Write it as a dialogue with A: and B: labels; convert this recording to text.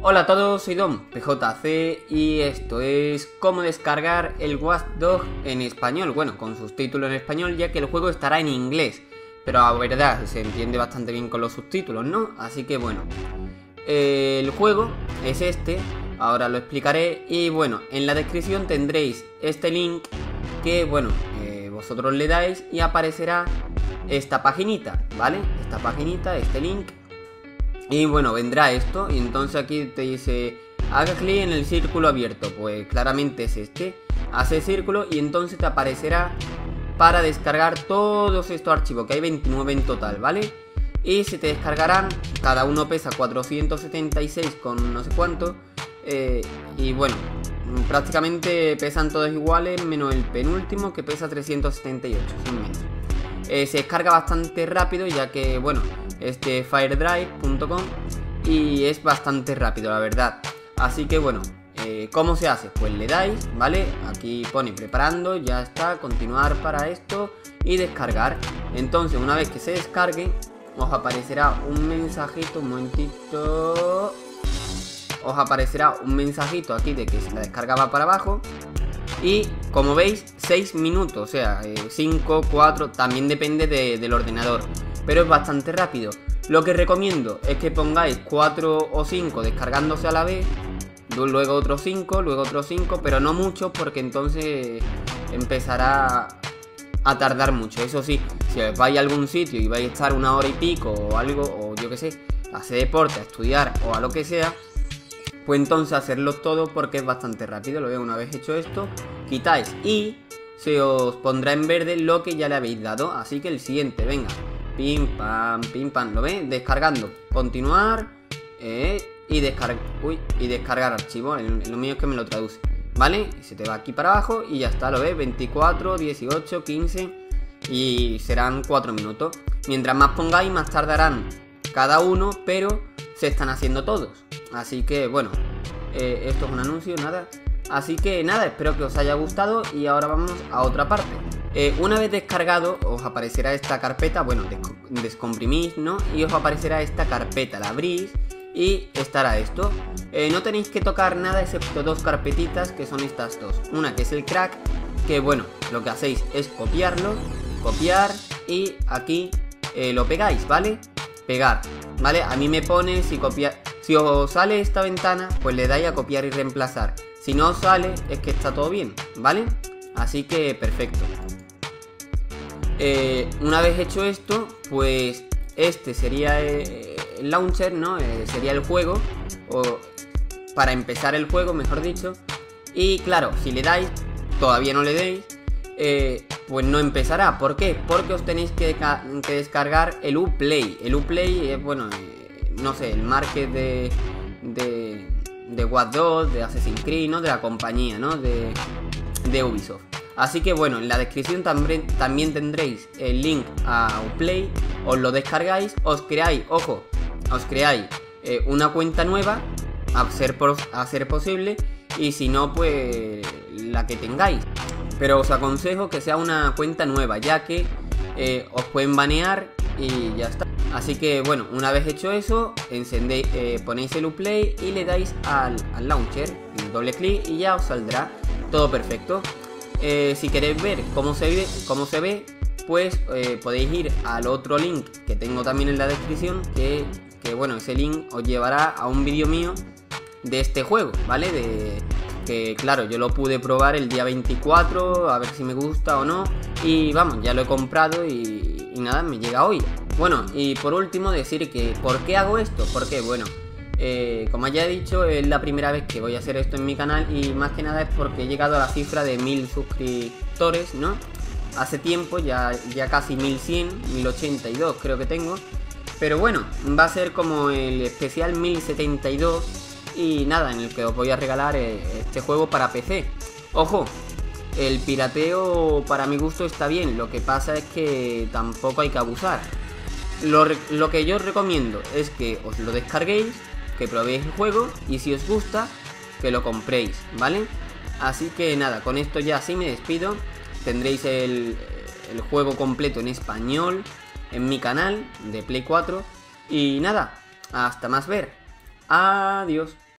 A: Hola a todos, soy Don PJC y esto es cómo descargar el Watch Dogs en español, bueno, con subtítulos en español, ya que el juego estará en inglés, pero la verdad se entiende bastante bien con los subtítulos, ¿no? Así que bueno, el juego es este, ahora lo explicaré y bueno, en la descripción tendréis este link que bueno, vosotros le dais y aparecerá esta paginita, ¿vale? Esta paginita, este link. Y bueno, vendrá esto y entonces aquí te dice haga clic en el círculo abierto, pues claramente es este. Hace círculo y entonces te aparecerá para descargar todos estos archivos, que hay 29 en total, ¿vale? Y se te descargarán, cada uno pesa 476 con no sé cuánto. Y bueno, prácticamente pesan todos iguales, menos el penúltimo que pesa 378, sin menos. Se descarga bastante rápido, ya que bueno, este firedrive.com y es bastante rápido, la verdad. Así que bueno, ¿cómo se hace? Pues le dais, ¿vale? Aquí pone preparando, ya está, continuar para esto y descargar. Entonces una vez que se descargue, os aparecerá un mensajito, un momentito. Os aparecerá un mensajito aquí de que la descarga va para abajo. Y como veis, 6 minutos, o sea, 5, 4, también depende del ordenador. Pero es bastante rápido. Lo que recomiendo es que pongáis 4 o 5 descargándose a la vez, luego otros 5, luego otros 5, pero no mucho porque entonces empezará a tardar mucho. Eso sí, si os vais a algún sitio y vais a estar una hora y pico o algo, o yo que sé, a hacer deporte, a estudiar o a lo que sea, pues entonces hacerlo todo porque es bastante rápido. Lo veo, una vez hecho esto, quitáis y se os pondrá en verde lo que ya le habéis dado. Así que el siguiente, venga, pim pam, ¿lo ves? Descargando, continuar y descargar archivo. Lo mío es que me lo traduce, ¿vale? Y se te va aquí para abajo y ya está, ¿lo ves? 24, 18, 15 y serán 4 minutos. Mientras más pongáis, más tardarán cada uno, pero se están haciendo todos. Así que bueno, esto es un anuncio, nada. Así que nada, espero que os haya gustado y ahora vamos a otra parte. Una vez descargado os aparecerá esta carpeta, bueno, descomprimís, ¿no? Y os aparecerá esta carpeta, la abrís y estará esto. No tenéis que tocar nada excepto dos carpetitas, que son estas dos. Una que es el crack, que bueno, lo que hacéis es copiarlo, copiar y aquí lo pegáis, ¿vale? Pegar, ¿vale? A mí me pone si os sale esta ventana, pues le dais a copiar y reemplazar. Si no os sale, es que está todo bien, ¿vale? Así que perfecto. Una vez hecho esto, pues este sería el launcher, ¿no? Sería el juego, o para empezar el juego, mejor dicho. Y claro, si le dais, todavía no le deis, pues no empezará. ¿Por qué? Porque os tenéis que descargar el Uplay. El Uplay es, bueno, no sé, el market de Watch Dogs, de Assassin's Creed, ¿no? De la compañía, ¿no? De Ubisoft. Así que bueno, en la descripción también tendréis el link a Uplay. Os lo descargáis, os creáis, ojo, os creáis una cuenta nueva, a ser posible. Y si no, pues la que tengáis. Pero os aconsejo que sea una cuenta nueva, ya que os pueden banear y ya está. Así que bueno, una vez hecho eso, ponéis el Uplay y le dais al launcher, doble clic y ya os saldrá todo perfecto. Si queréis ver cómo se ve, pues podéis ir al otro link que tengo también en la descripción, que bueno, ese link os llevará a un vídeo mío de este juego, ¿vale? Que claro, yo lo pude probar el día 24, a ver si me gusta o no. Y vamos, ya lo he comprado y nada, me llega hoy. Bueno, y por último decir que ¿por qué hago esto? Porque bueno, como ya he dicho, es la primera vez que voy a hacer esto en mi canal. Y más que nada es porque he llegado a la cifra de 1000 suscriptores, ¿no? Hace tiempo, ya casi 1100, 1082 creo que tengo. Pero bueno, va a ser como el especial 1072. Y nada, en el que os voy a regalar este juego para PC. Ojo, el pirateo para mi gusto está bien. Lo que pasa es que tampoco hay que abusar. Lo que yo os recomiendo es que os lo descarguéis, que probéis el juego y si os gusta, que lo compréis, ¿vale? Así que nada, con esto ya sí me despido. Tendréis el juego completo en español en mi canal de Play 4. Y nada, hasta más ver. Adiós.